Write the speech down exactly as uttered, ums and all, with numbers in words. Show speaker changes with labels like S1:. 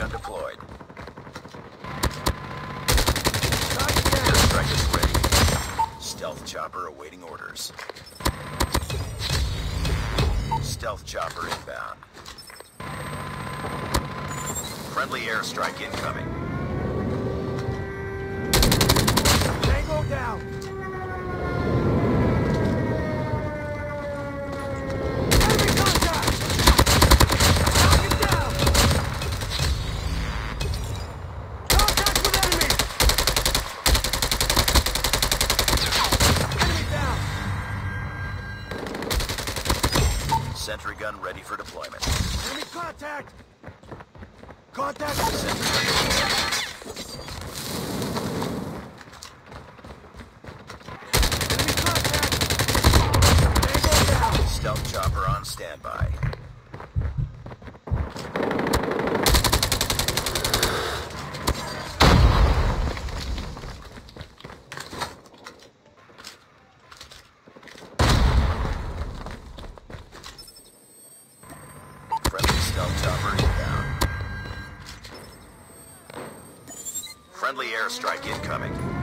S1: gun deployed. Airstrike is ready. Stealth chopper awaiting orders. Stealth chopper inbound. Friendly airstrike incoming.
S2: Tango down! Enemy contact! Target down! Contact with enemy! Enemy down!
S1: Sentry gun ready for deployment.
S2: Enemy contact! Contact!
S1: Sentry gun deployed.
S2: Enemy contact! Tango down!
S1: Stealth chopper on standby. Friendly stealth chopper inbound. Friendly airstrike incoming.